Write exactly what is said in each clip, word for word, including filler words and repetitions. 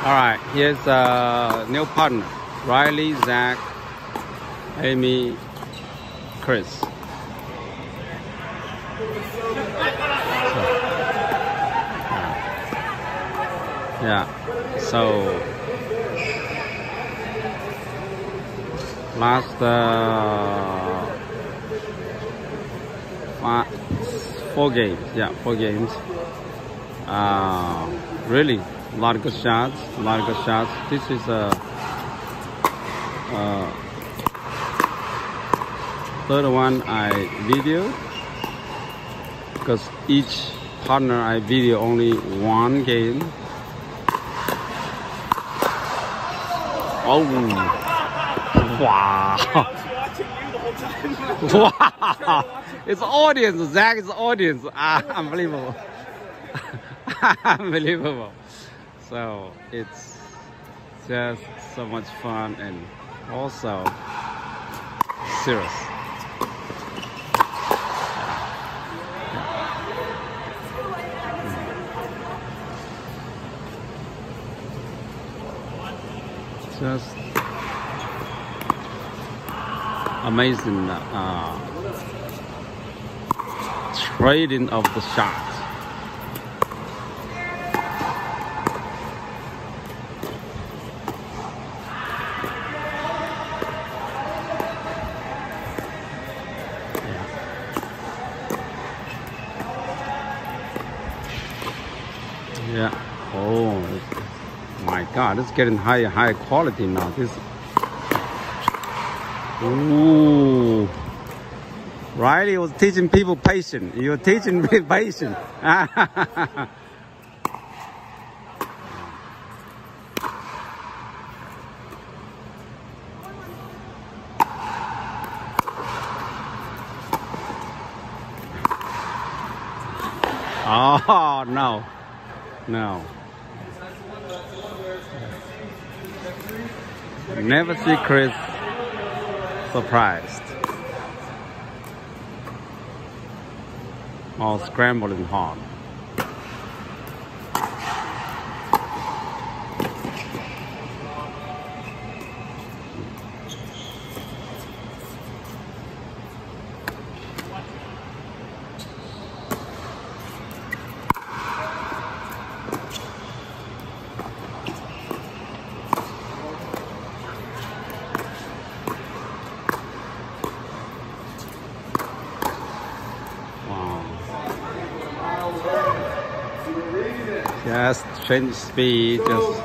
All right, here's a new partner: Riley, Zach, Amy, Kris. So, yeah. So last uh, five, four games. Yeah, four games. Uh, really. A lot of good shots, a lot of good shots. This is a, a third one I video, because each partner I video only one game. Oh, wow! Wow! It's audience. Zach is audience. Ah, unbelievable! Unbelievable! So it's just so much fun and also serious. Just amazing uh, trading of the shots. Yeah. Oh my God! It's getting higher, higher quality now. This. Ooh. Riley was teaching people patience. You're teaching me patience. Oh no. No. Never see Kris surprised. All scrambled and hard. Just change speed, just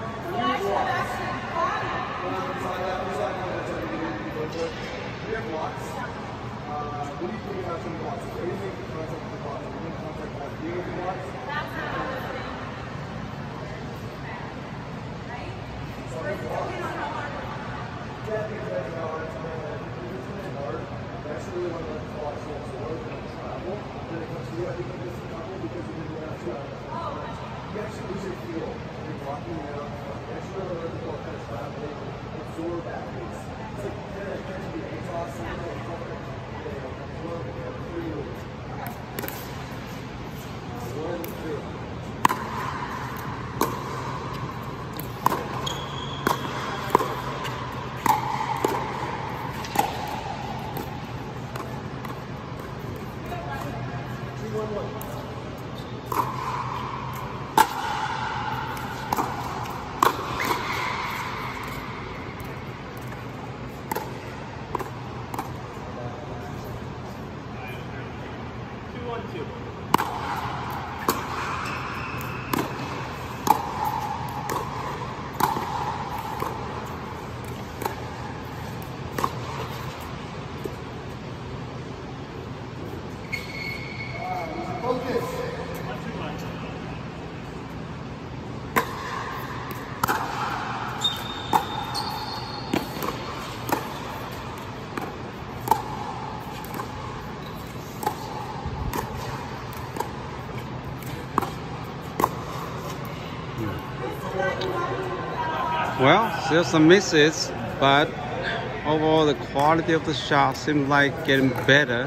well, still some misses, but overall the quality of the shot seems like getting better.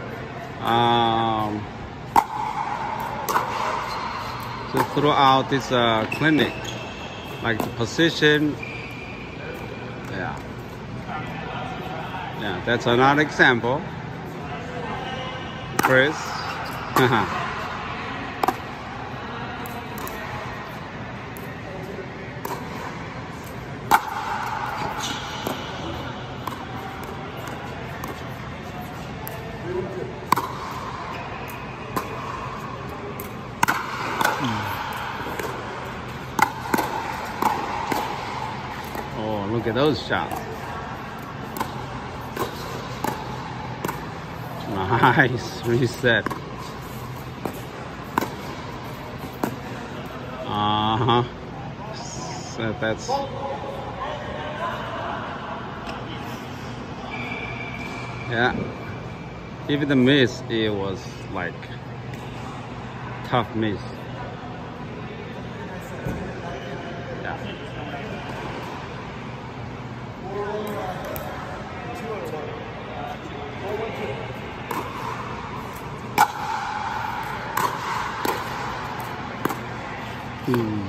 Um, so throughout this uh, clinic, like the position. Yeah. Yeah, that's another example. Kris. Oh, look at those shots. Nice reset. Uh-huh. So that's yeah. Even the miss, it was like tough miss. Yeah. Hmm.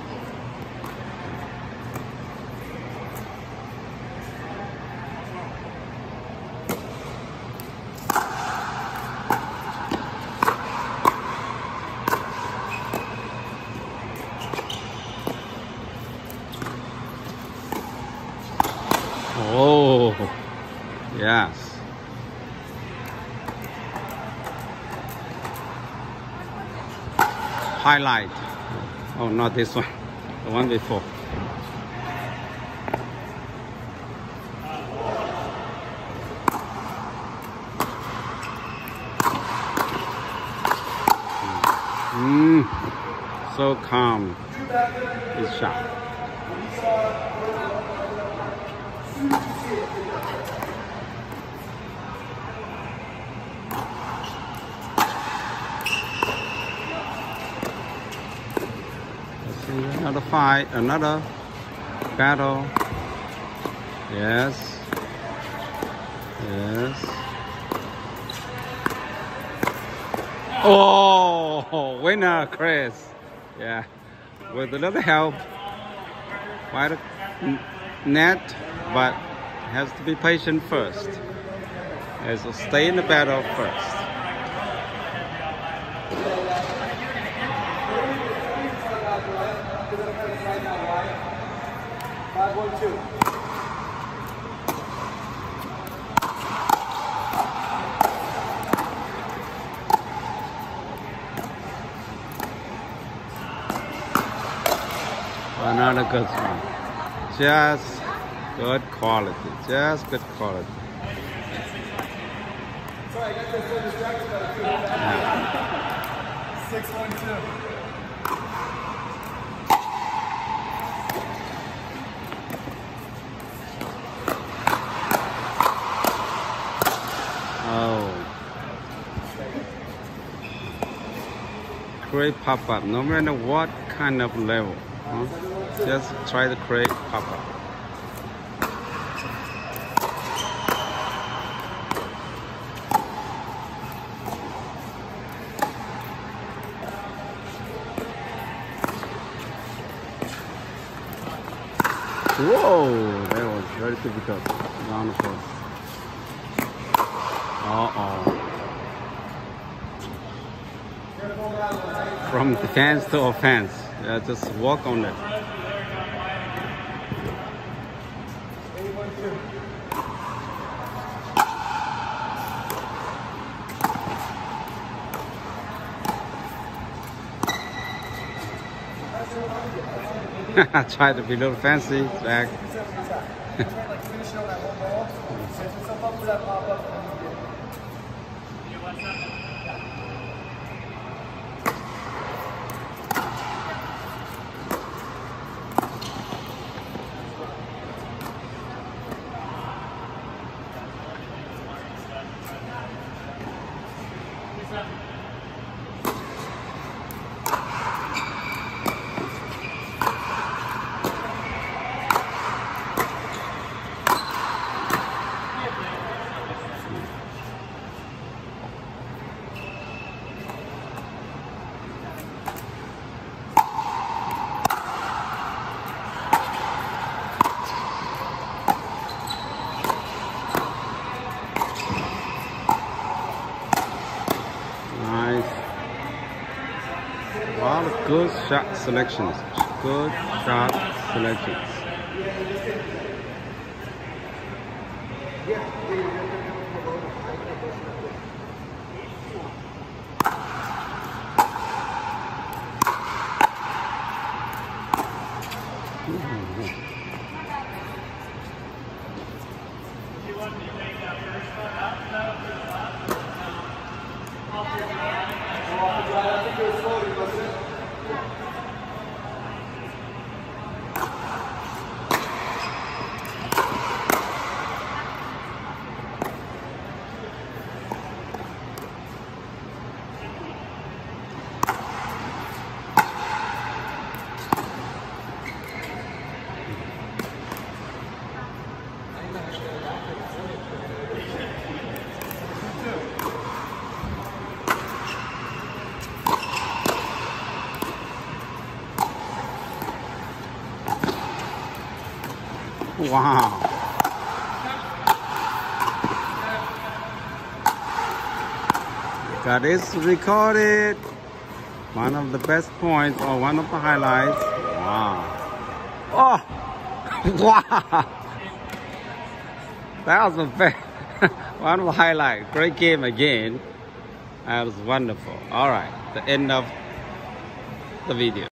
Oh, yes. Highlight. Oh, not this one. The one before. Mm, so calm. This shot. Another fight, another battle. Yes. Yes. Oh, winner, Kris. Yeah. With a little help. Quite a net, but has to be patient first. Has to stay in the battle first. five one two. Another good one. Just good quality. Just good quality. Sorry, I got this so distracted by the Yeah. six one two. Oh, great pop-up, no matter what kind of level, huh? Just try to create pop-up. Whoa, that was very difficult. Wonderful. Uh-oh. From defense to offense. Yeah, just walk on it. Try to be a little fancy, Jack. Good shot selections. Good shot selections. Wow. That is recorded. One of the best points or one of the highlights. Wow. Oh, wow. That was a best, one of the highlights. Great game again. That was wonderful. All right, the end of the video.